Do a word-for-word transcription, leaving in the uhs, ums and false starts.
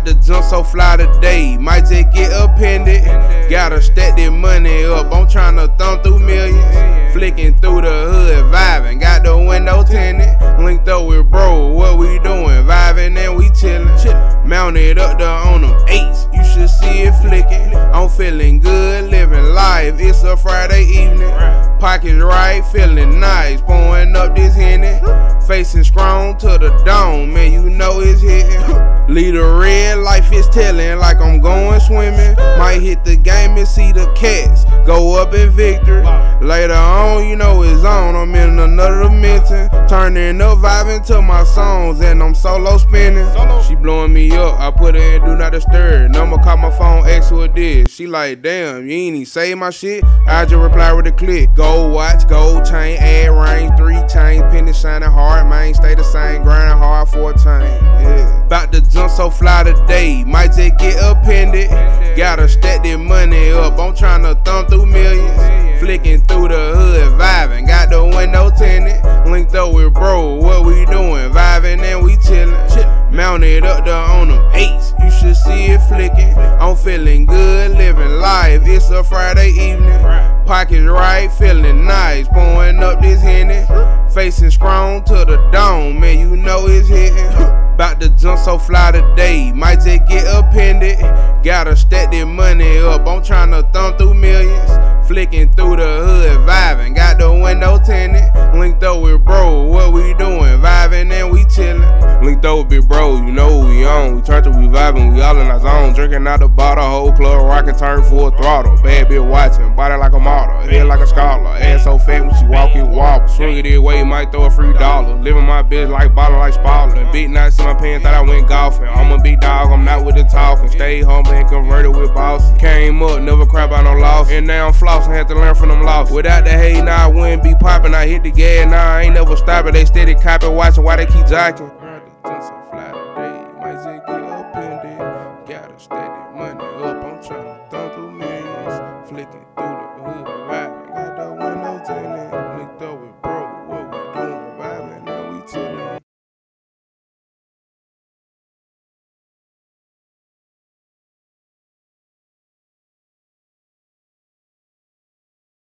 Bout to jump so fly today, might just get appended. Gotta stack that money up, I'm tryna thumb through millions. Flicking through the hood, vibing, got the window tinted. Linked up with bro, what we doing? Vibing and we chillin'. Mounted up there on them eights, you should see it flicking. I'm feeling good, living life, it's a Friday evening. Pockets right, feeling nice, pouring up this Henny. Facing strong to the dome, man, you know it's hitting. Lead the red, life is telling like I'm going swimming. Might hit the game and see the cats go up in victory. Later on, you know it's on, I'm in another dimension. Turning up, vibing to my songs, and I'm solo spinning. She blowing me up, I put her in do not disturb. Number call my phone, ask who it is. She like, damn, you ain't even say my shit? I just reply with a click. Gold watch, gold chain, add range, three chains, penny shining hard, man, stay the same, grinding hard for a chain. Yeah. Bout to jump so fly today, might just get appended. Gotta stack that money up, I'm tryna thumb through millions. Flicking through the hood, vibing, got the window tinted. Linked up with bro, what we doing? Vibing and we chillin'. Mounted up there on them eights, you should see it flicking. I'm feeling good, living life, it's a Friday evening. Pockets right, feeling nice, pouring up this Henny. Facing strong to the dome, man, you know it's hitting. Bout to jump so fly today, might just get appended. Gotta stack that money up, I'm tryna thumb through millions. Flicking through the hood, vibing, got the window tinted. Linked up with bro, what we doing? Vibing and we chillin'. Linked up with big bro, you know what we on. We turn to we vibing, we all in our zone. Drinking out the bottle, whole club rockin', turn full throttle. Bad bitch watching, body like a model, head like a scholar. Ass so fat when she walk, it wobble. Swing it this way, might throw a free dollar. Living my bitch like bottle like Spalding. Big nights in my pants, thought I went golfing. I'm a big dog, I'm not with the talking. Stay humble and converted with bosses. Came up, never cry about no loss. And now I'm flossing, had to learn from them losses. Without the hate, now I wouldn't be popping. I hit the gas, now I ain't never stopping. They steady copy, watching why they keep jocking.